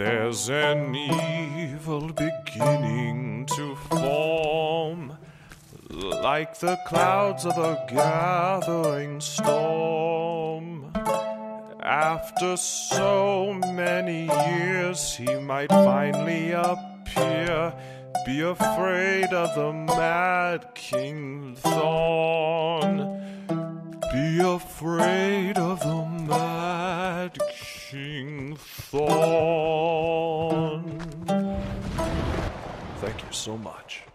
There's an evil beginning to form, like the clouds of a gathering storm. After so many years, he might finally appear. Be afraid of the mad King Thorn. Be afraid of the mad King Thorn. Thank you so much.